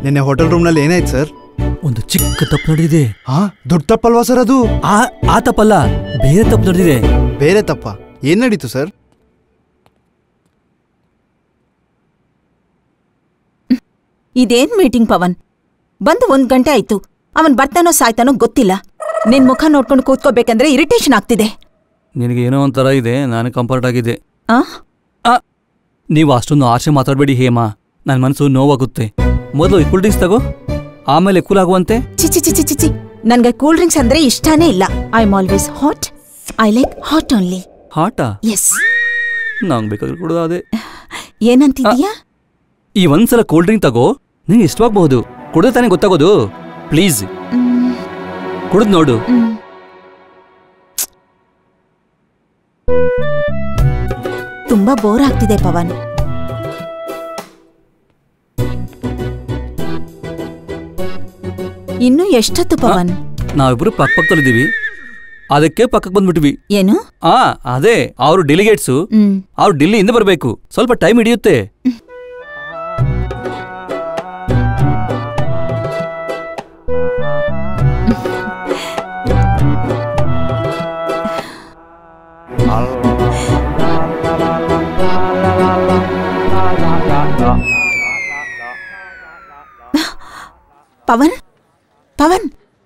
ನಿನ್ನೆ hotel room ನಲ್ಲಿ ಏನಾಯ್ತು ಸರ್? ಒಂದು ಚಿಕ್ಕ ತಪ್ಪು ನಡೆದಿದೆ. ದೊಡ್ಡ ತಪ್ಪಲ್ವಾ ಸರ್ ಅದು? ಆ ತಪ್ಪಲ್ಲ, ಬೇರೆ ತಪ್ಪು ನಡೆದಿದೆ. ಬೇರೆ ತಪ್ಪ? ಏನ್ ನಡೀತು ಸರ್? ಇದೇನ್ ಮೀಟಿಂಗ್ ಪವನ್? ಬಂದು 1 ಗಂಟೆ ಆಯ್ತು. ಅವನ್ ಬರ್ತಾನೋ ಸಾಯ್ತಾನೋ ಗೊತ್ತಿಲ್ಲ. ನಿನ್ ಮುಖ ನೋಡ್ಕೊಂಡು ಕೂತ್ಕೋಬೇಕಂದ್ರೆ ಇರಿಟೇಷನ್ ಆಗ್ತಿದೆ. ನಿನಗೆ ಏನೋ ಒಂಥರ ಇದೆ, ನಾನು ಕಂಫರ್ಟ್ ಆಗಿದೆ. ನೀವು ಅಷ್ಟೊಂದು ಆಶೆ ಮಾತಾಡಬೇಡಿ ಹೇಮಾ, ನನ್ನ ಮನಸ್ಸು ನೋವಾಗುತ್ತೆ. ಮೊದಲು ಕೂಲ್ ಡ್ರಿಂಕ್ಸ್ ತಗೋ, ಆಮೇಲೆ ಕೂಲ್ ಆಗುವಂತೆ. ಚಿಚಿ ನನ್ಗೆ ಕೂಲ್ ಡ್ರಿಂಕ್ಸ್ ಅಂದ್ರೆ ಇಷ್ಟಾನೇ ಇಲ್ಲ. I am always hot. I like hot only. ಹಾಟಾ? ಎಸ್. ನಂಗೆ ಬೇಕಾದ್ರೆ ಕೂಡ ಅದೇ. ಏನಂತಿದೀಯಾ? ಈ ಒಂದ್ಸಲ ಕೂಲ್ ಡ್ರಿಂಕ್ ತಗೋ, ನಿಂಗೆ ಇಷ್ಟವಾಗಬಹುದು. ಕುಡಿದ್ರೆ ತಾನೇ ಗೊತ್ತಾಗೋದು. ಪ್ಲೀಸ್ ಕುಡಿದ್ ನೋಡು. ತುಂಬಾ ಬೋರ್ ಆಗ್ತಿದೆ ಪವನ್. ಇನ್ನು ಎಷ್ಟೊತ್ತು ಪವನ್? ನಾವಿಬ್ರು ಪಕ್ಕದಲ್ಲಿದ್ದೀವಿ, ಅದಕ್ಕೆ ಪಕ್ಕಕ್ಕೆ ಬಂದ್ಬಿಟ್ವಿ. ಏನು? ಅದೇ ಅವರು ಡೆಲಿಗೇಟ್ಸು, ಅವ್ರು ಡೆಲ್ಲಿಯಿಂದ ಬರಬೇಕು, ಸ್ವಲ್ಪ ಟೈಮ್ ಹಿಡಿಯುತ್ತೆ. ಪವನ್ ಪವನ್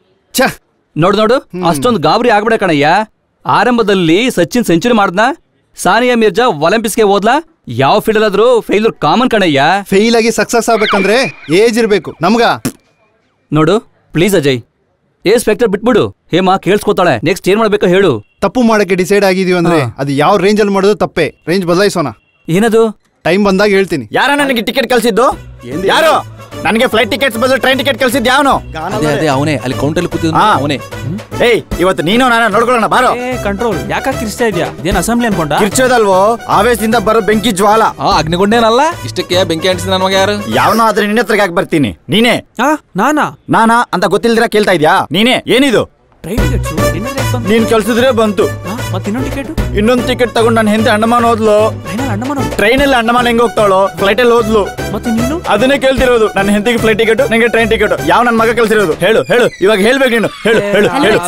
ನೋಡು, ಅಷ್ಟೊಂದು ಗಾಬರಿ ಆಗ್ಬಿಡ ಕಣಯ್ಯ. ಆರಂಭದಲ್ಲಿ ಸಚಿನ್ ಸೆಂಚುರಿ ಮಾಡ್ದ, ಸಾನಿಯಾ ಮಿರ್ಜಾ ಒಲಿಂಪಿಕ್ಸ್ಗೆ ಹೋದ್ಲಾ. ಯಾವ ಫೀಲ್ಡ್ ಆದ್ರೂ ಫೇಲ್ಯೂರ್ ಕಾಮನ್ ಕಣಯ್ಯ. ಫೇಲ್ ಆಗಿ ಸಕ್ಸಸ್ ಆಗ್ಬೇಕಂದ್ರೆ ಏಜ್ ಇರ್ಬೇಕು ನಮ್ಗ. ನೋಡು ಪ್ಲೀಸ್ ಅಜಯ್, ಸ್ಪೆಕ್ಟರ್ ಬಿಟ್ಬಿಡು. ಹೇಮಾ ಕೇಳಿಸ್ಕೊತಾಳೆ, ನೆಕ್ಸ್ಟ್ ಏನ್ ಮಾಡ್ಬೇಕು ಹೇಳು. ತಪ್ಪು ಮಾಡಕ್ಕೆ ಡಿಸೈಡ್ ಆಗಿದೀವಿ ಅಂದ್ರೆ ಅದು ಯಾವ ರೇಂಜ್ ಅಲ್ಲಿ ಮಾಡೋದು ತಪ್ಪೇ. ರೇಂಜ್ ಬದಲಾಯಿಸೋಣ. ಏನದು? ಟೈಮ್ ಬಂದಾಗ ಹೇಳ್ತೀನಿ. ಯಾರ ನನಗೆ ಟಿಕೆಟ್ ಕಳ್ಸಿದ್ದು? ಯಾರು ನನಗೆ ಫ್ಲೈಟ್ ಟಿಕೆಟ್ಸ್ ಬದಲು ಟ್ರೈನ್ ಟಿಕೆಟ್ ಕಳ್ಸಿದ್ದು? ಯಾವನು? ಅದೇ ಅವನೇ, ಅಲ್ಲಿ ಕೌಂಟರ್ ಕೂತಿದ್ದ ಅವನೇ. ಏಯ್, ಇವತ್ತು ನೀನು ನಾನು ನೋಡ್ಕೊಳ್ಳೋಣ ಬಾರೋ. ಕಂಟ್ರೋಲ್ ಯಾಕೆ ಕಿರ್ಸ್ತಾ ಇದೆಯಾ? ಇದೇನು ಅಸೆಂಬ್ಲಿ ಅನ್ಕೊಂಡ? ಕಿರ್ಚೋದಲ್ವೋ, ಆವೇಶದಿಂದ ಬರೋ ಬೆಂಕಿ ಜ್ವಾಲ. ಅಗ್ನಿಗೊಂಡೇನಲ್ಲ, ಇಷ್ಟಕ್ಕೆ ಬೆಂಕಿ ಅಂಟಿಸಿದ ನನ್ನ ಮಗ ಯಾರು? ಯಾವನೋ ಆದ್ರೆ ನಿನ್ನ ಹತ್ರಕ್ಕೆ ಯಾಕೆ ಬರ್ತೀನಿ? ನೀನೇ? ನಾನಾ ಅಂತ ಗೊತ್ತಿಲ್ದಿರ ಕೇಳ್ತಾ ಇದ್ಯಾ? ನೀನೇ? ಏನಿದು? ಟ್ರೈನ್ ಟಿಕೆಟ್ ನೀನ್ ಕಳ್ಸಿದ್ರೆ ಬಂತು. ಇನ್ನೊಂದು ಟಿಕೆಟ್ ತಗೊಂಡು ನನ್ನ ಹೆಂಡತಿ ಅಂಡಮಾನ್ ಹೋದ್ಲು. ಟ್ರೈನ್ ಅಲ್ಲಿ ಅಂಡಮಾನ್ ಹೆಂಗ್ ಹೋಗ್ತಾಳೋ, ಫ್ಲೈಟ್ ಅಲ್ಲಿ ಹೋದ್ಲು. ಮತ್ತೆ ನೀನು ಅದನ್ನೇ ಕೇಳ್ತಿರೋದು. ನನ್ನ ಹೆಂಡತಿಗೆ ಫ್ಲೈಟ್ ಟಿಕೆಟ್, ನಂಗೆ ಟ್ರೈನ್ ಟಿಕೆಟ್. ಯಾವ ನನ್ನ ಮಗ ಕಳ್ಸಿರೋದು? ಹೇಳು ಹೇಳು, ಇವಾಗ ಹೇಳ್ಬೇಕು ನೀನು. ಹೇಳು ಹೇಳು ಹೇಳು.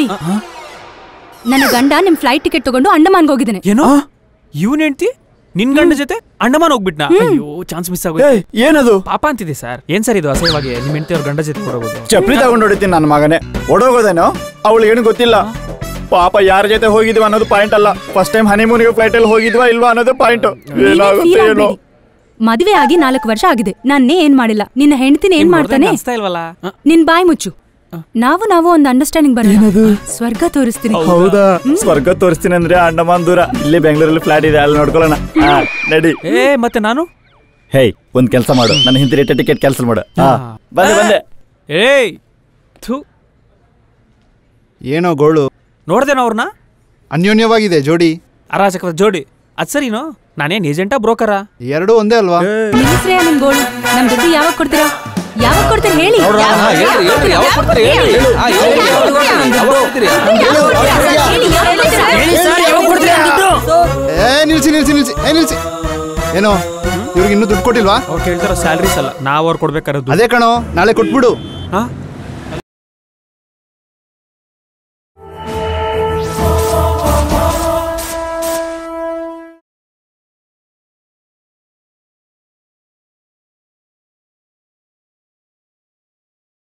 ನನ್ನ ಗಂಡ ನಿಮ್ ಫ್ಲೈಟ್ ಟಿಕೆಟ್ ತಗೊಂಡು ಅಂಡಮಾನ್ಗೆ ಹೋಗಿದ್ದಾನೆ. ಏನೋ ಇವನ್ ಹೆಂಡ್ತಿ ನಿನ್ ಗಂಡ ಜೊತೆ ಅಂಡಮಾನ್ ಹೋಗ್ಬಿಟ್ನಾ? ಅಯ್ಯೋ, ಚಾನ್ಸ್ ಮಿಸ್ ಆಗೋಯ್ತು. ಏನದು? ಪಾಪ ಅಂತಿದೆ ಸರ್. ಏನ್ ಸರ್ ಇದು ಅಸಹ್ಯವಾಗಿ? ನಿಮ್ ಹೆಂಡತಿ ಅವ್ರ ಗಂಡ ಜೊತೆ ಕೊಡೋದು. ಚಪ್ಲಿ ತಗೊಂಡು ಹೊಡಿತೀನಿ ನನ್ನ ಮಗನೇ. ಓಡೋಗೋದೇನೋ, ಅವಳು ಏನು ಗೊತ್ತಿಲ್ಲ. ಪಾಪ ಯಾರ ಜೊತೆ ಹೋಗಿದ್ವಾ ಅನ್ನೋದು ಪಾಯಿಂಟ್ ಅಲ್ಲ, ಫಸ್ಟ್ ಟೈಮ್ ಹನಿಮೂನ್ಗೆ ಫ್ಲೈಟ್ ಅಲ್ಲಿ ಹೋಗಿದ್ವಾ ಇಲ್ವಾ ಅನ್ನೋದು ಪಾಯಿಂಟ್. ಏನಾಗುತ್ತೆ ಏನೋ. ಮದುವೆ ಆಗಿ 4 ವರ್ಷ ಆಗಿದೆ, ನಾನೇ ಏನ್ ಮಾಡಿಲ್ಲ. ನಿನ್ನ ಹೆಂಡತಿನ ಏನ್ ಮಾಡ್ತಾನೆ? ನಿನ್ ಬಾಯಿ ಮುಚ್ಚು. ನಾವು ಒಂದು ಅಂಡರ್ಸ್ಟ್ಯಾಂಡಿಂಗ್ ಬರೋದು. ಸ್ವರ್ಗ ತೋರಿಸ್ತೀನಿ. ಹೌದಾ? ಸ್ವರ್ಗ ತೋರಿಸ್ತೀನಿ ಅಂದ್ರೆ ಅಂಡಮಾನ್ ದೂರ, ಇಲ್ಲಿ ಬೆಂಗಳೂರಲ್ಲಿ ಫ್ಲಾಟ್ ಇದೆ, ಅಲ್ಲಿ ನೋಡ್ಕೊಳ್ಳೋಣ. ನಡಿ. ಮತ್ತೆ ನಾನು? ಹೇಯ್, ಒಂದ್ ಕೆಲಸ ಮಾಡು, ನನ್ನ ಹಿಂದೆ ರೇಟ್ ಟಿಕೆಟ್ ಕ್ಯಾನ್ಸಲ್ ಮಾಡು. ಬಂದೆ. ಏಯ್, ಏನೋ ಗೋಳು ನೋಡ್ದೇನೋ ಅವ್ರನ್ನ? ಅನ್ಯೋನ್ಯವಾಗಿದೆ ಜೋಡಿ, ಅರಾಜಕದ ಜೋಡಿ. ಅದ್ ಸರಿನೋ? ನಾನೇನ್ ಏಜೆಂಟಾ ಬ್ರೋಕರಾ? ಎರಡೂ ಒಂದೇ ಅಲ್ವಾ? ನಿಮ್ ಗೋಳು. ನಮ್ ದುಡ್ಡು ಯಾವಾಗ ಕೊಡ್ತೀರಾ? ಯಾವಾಗ ಕೊಡ್ತೀರಾ ಹೇಳಿ. ನಿಲ್ಸಿ. ಏನೋ ಇವ್ರಿಗೆ ಇನ್ನೂ ದುಡ್ಡು ಕೊಟ್ಟಿಲ್ವಾ? ಅವ್ರು ಕೇಳ್ತಾರ ಸ್ಯಾಲರೀಸ್ ಅಲ್ಲ, ನಾವ್ ಅವ್ರು ಕೊಡ್ಬೇಕಾರದು. ಅದೇ ಕಣೋ, ನಾಳೆ ಕೊಟ್ಬಿಡು.